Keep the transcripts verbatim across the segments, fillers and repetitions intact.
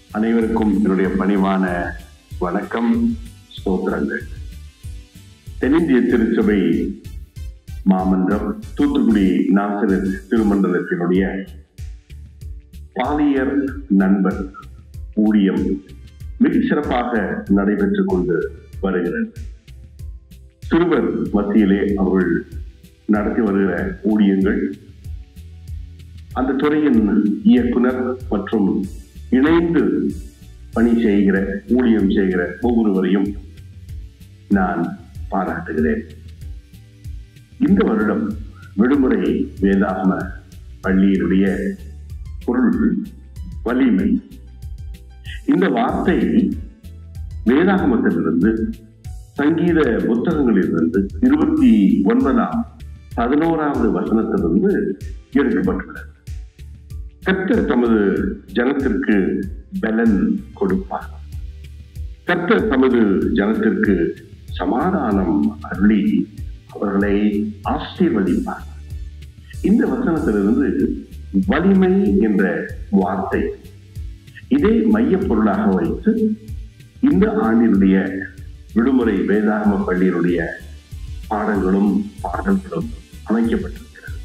அனைவருக்கும் என்னுடைய பணிவான வணக்கம், ஸ்தோத்திரங்கள். தென்னிந்திய திருச்சபை மாமன்றம் தூத்துக்குடி நாசரேத் திருமண்டலத்தினுடைய பாலியர் நண்பர் ஊழியம் மிக சிறப்பாக நடைபெற்றுக் கொண்டு வருகிறது. சிறுவர் மத்தியிலே அவர்கள் நடத்தி வருகிற ஊழியங்கள், அந்த துறையின் இயக்குனர் மற்றும் இணைந்து பணி செய்கிற ஊழியம் செய்கிற ஒவ்வொருவரையும் நான் பாராட்டுகிறேன். இந்த வருடம் விடுமுறை வேதாகம பள்ளியினுடைய பொருள் வலிமை. இந்த வார்த்தை வேதாகமத்திலிருந்து, சங்கீத புத்தகங்களிலிருந்து இருபத்தி ஒன்பதாம் பதினோராவது வசனத்திலிருந்து எடுக்கப்பட்டுள்ளது. கர்த்தர் தமது ஜனத்திற்கு பலன் கொடுப்பார், கர்த்தர் தமது ஜனத்திற்கு சமாதானம் அருளி அவர்களை ஆசீர்வதிப்பார். இந்த வசனத்திலிருந்து வலிமை என்ற வார்த்தை இதே மைய பொருளாக வைத்து இந்த ஆண்டினுடைய விடுமுறை வேதாகம பள்ளியினுடைய பாடங்களும் பாடல்களும் அமைக்கப்பட்டிருக்கிறது.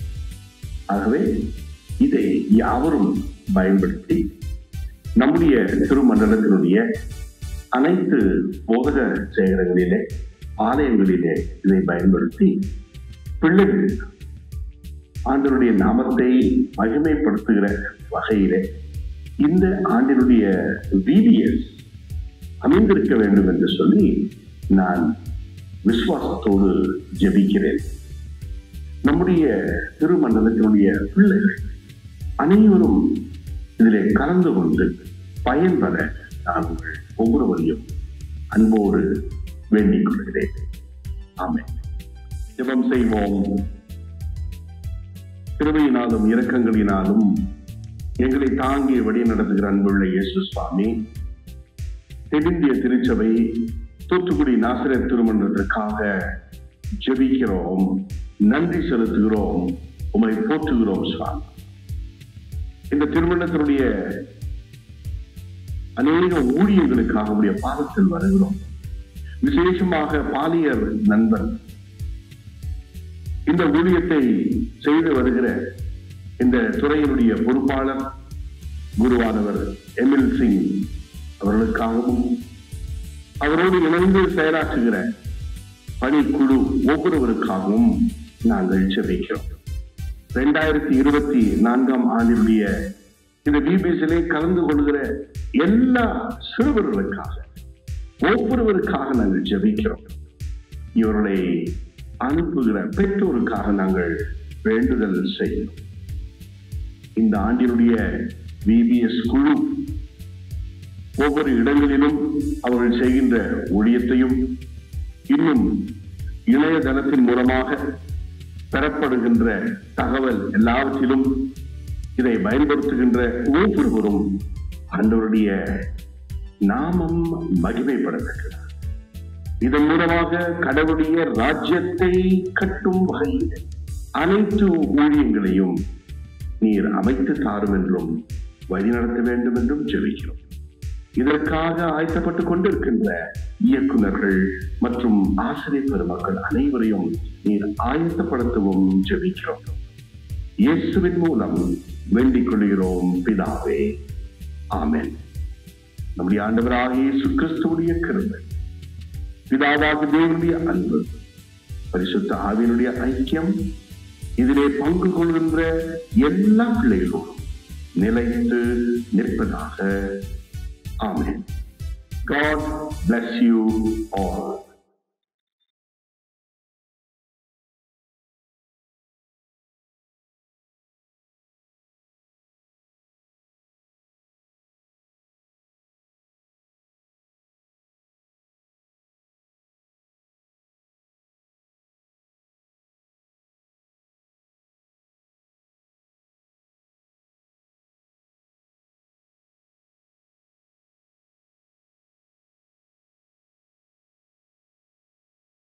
ஆகவே இதை யாவரும் பயன்படுத்தி நம்முடைய திருமண்டலத்தினுடைய அனைத்து போதக சேகரங்களிலே, ஆலயங்களிலே இதை பயன்படுத்தி பிள்ளைகள் ஆண்டவருடைய நாமத்தை மகிமைப்படுத்துகிற வகையிலே இந்த ஆண்டினுடைய விபிஎஸ் அமைந்திருக்க வேண்டும் என்று சொல்லி நான் விசுவாசத்தோடு ஜெபிக்கிறேன். நம்முடைய திருமண்டலத்தினுடைய பிள்ளைகள் அனைவரும் இதிலே கலந்து கொண்டு பயன்பெற நான் உங்கள் ஒவ்வொருவரையும் அன்போடு வேண்டிக் கொள்கிறேன். ஆமென். ஜெபம் செய்வோம். கிருபையினாலும் இரக்கங்களினாலும் எங்களை தாங்கிய வழி நடத்துகிற அன்புள்ள இயேசு சுவாமி, தென்னிந்திய திருச்சபை தூத்துக்குடி நாசரேத் திருமண்டலத்திற்காக ஜெபிக்கிறோம், நன்றி செலுத்துகிறோம், உம்மை போற்றுகிறோம் சுவாமி. இந்த திருமணத்தினுடைய அநேக ஊழியர்களுக்காக உடைய பாதத்தில் வருகிறோம். விசேஷமாக பாலியர் நண்பன் இந்த ஊழியத்தை செய்து வருகிற இந்த துறையினுடைய பொறுப்பாளர் குருவானவர் எமில் சிங் அவர்களுக்காகவும், அவரோடு இணைந்து செயலாற்றுகிற பணிக்குழு ஒவ்வொருவருக்காகவும் நாங்கள் ஜெபிக்கிறோம். இரண்டாயிரத்தி இருபத்தி நான்காம் ஆண்டினுடைய இந்த பிபிசிலே கலந்து கொள்கிற எல்லா சிறுவர்களுக்காக ஒவ்வொருவருக்காக நாங்கள் ஜெபிக்கிறோம். இவர்களை அனுப்புகிற பெற்றோருக்காக நாங்கள் வேண்டுதல் செய்கிறோம். இந்த ஆண்டினுடைய பிபிஎஸ் குழு ஒவ்வொரு இடங்களிலும் அவர்கள் செய்கின்ற ஊழியத்தையும், இன்னும் இணையதளத்தின் மூலமாக பெறப்படுகின்ற தகவல் எல்லாவற்றிலும் இதை பயன்படுத்துகின்ற ஒவ்வொருவரும் ஆண்டவருடைய நாமம் மகிமைப்படத்தக்கது. இதன் மூலமாக கடவுளுடைய ராஜ்யத்தை கட்டும் வகையில் அனைத்து ஊழியங்களையும் நீர் அமைத்து தாரும் என்றும் வழிநடத்த வேண்டும் என்றும் ஜெபிக்கிறோம். இதற்காக ஆயத்தப்பட்டுக் கொண்டிருக்கின்ற இயக்குநர்கள் மற்றும் ஆசிரியர் பெருமக்கள் அனைவரையும் நீர் ஆயத்தப்படுத்தவும் ஜெபிக்கிறோம். இயேசுவின் மூலம் வேண்டிக் கொள்கிறோம் பிதாவே, ஆமென். நம்முடைய ஆண்டவராகிய இயேசு கிறிஸ்துவுடைய கிருபை, பிதாவாகிய தேவனுடைய அன்பு, பரிசுத்த ஆவியினுடைய ஐக்கியம் இதிலே பங்கு கொள்கின்ற எல்லா பிள்ளைகளும் நிலைத்து நிற்பதாக. ஆமென். God bless you all.